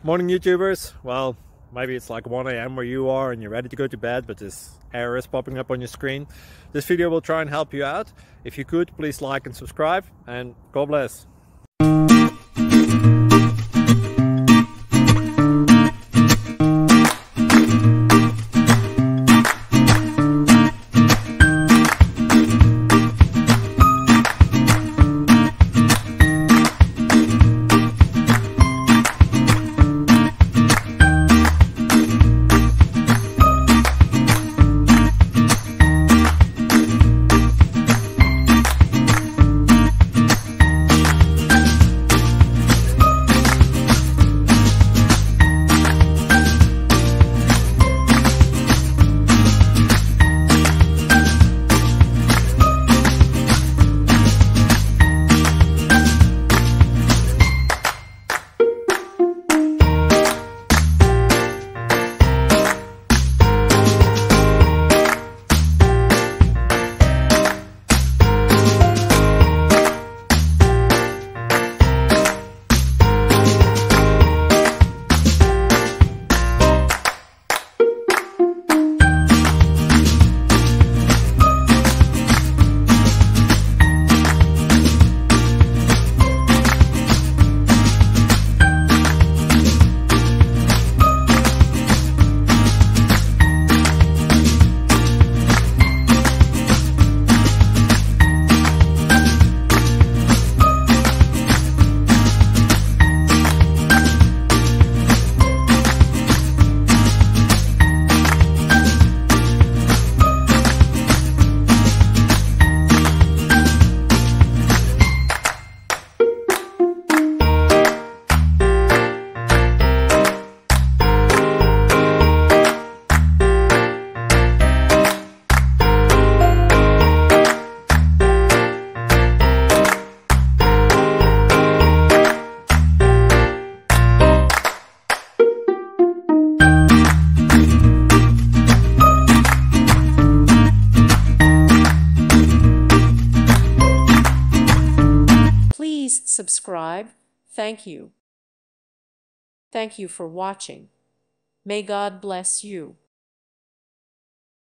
Morning YouTubers. Well, maybe it's like 1 a.m. where you are and you're ready to go to bed, but this error is popping up on your screen. This video will try and help you out. If you could, please like and subscribe, and God bless. Please subscribe. Thank you. Thank you for watching. May God bless you.